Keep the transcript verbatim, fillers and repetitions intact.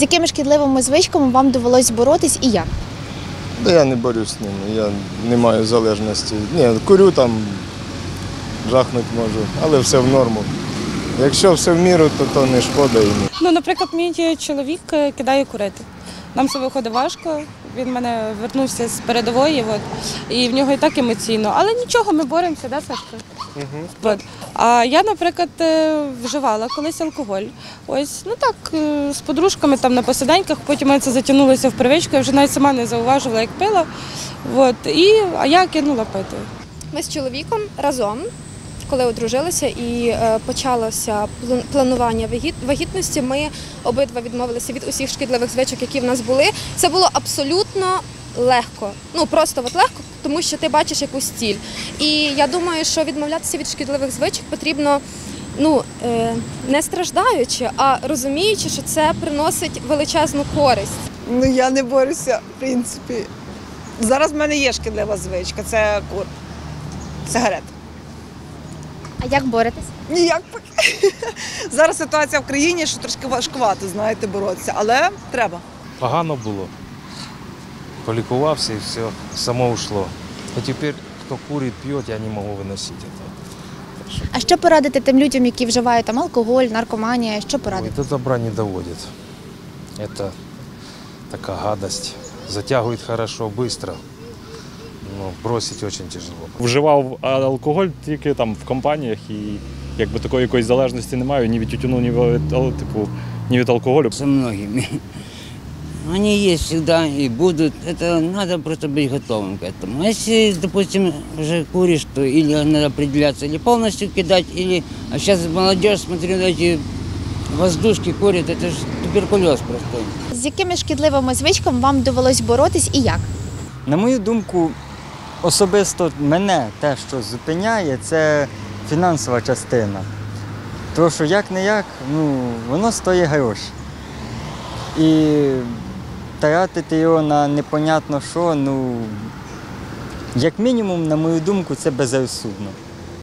якими шкідливими звичками вам довелось боротись і як? Да я не борюсь з ними, я не маю залежності. Ні, курю там, жахнути можу, але все в норму. Якщо все в міру, то то не шкода і ні. Ну, наприклад, мій чоловік кидає курити. Нам це виходить важко. Він в мене вернувся з передової, от, і в нього і так емоційно. Але нічого, ми боремося, да, Сашко? Угу. От. А я, наприклад, вживала колись алкоголь. Ось, ну так, з подружками там на посиденьках, потім мене це затягнулося в привичку, я вже навіть сама не зауважила, як пила. От, і, а я кинула пити. Ми з чоловіком разом, коли одружилися і е, почалося планування вагітності, ми обидва відмовилися від усіх шкідливих звичок, які в нас були. Це було абсолютно легко, ну просто от легко, тому що ти бачиш якусь ціль. І я думаю, що відмовлятися від шкідливих звичок потрібно, ну, е, не страждаючи, а розуміючи, що це приносить величезну користь. Ну, я не борюся, в принципі. Зараз в мене є шкідлива звичка, це кур, сигарет. А як боретесь? Ніяк поки. Зараз ситуація в країні, що трошки важкувато, знаєте, боротися, але треба. Погано було. Полікувався і все, само ушло. А тепер, хто курить, п'є, я не можу виносити це. А що порадити тим людям, які вживають там алкоголь, наркоманія, що порадити? Ой, до добра не доводить. Це така гадость. Затягує хорошо, швидко. Ну, бросить дуже тяжело. Вживав алкоголь тільки там в компаніях і якби такої якоїсь залежності немає ні від тютюну, ні від, типу, ні від алкоголю. Со многими. Они есть всегда и будут. Это надо просто быть готовым к этому. А если, допустим, уже куришь, то или надо определяться, или полностью кидать, или... А сейчас молодежь, смотрю, эти воздушки курят, это же туберкулез простой. З якими шкідливими звичками вам довелось боротись і як? На мою думку, особисто мене те, що зупиняє, це фінансова частина. Тому що як-не-як, ну, воно стоїть гроші. І тратити його на непонятно що, ну, як мінімум, на мою думку, це безрозсудно.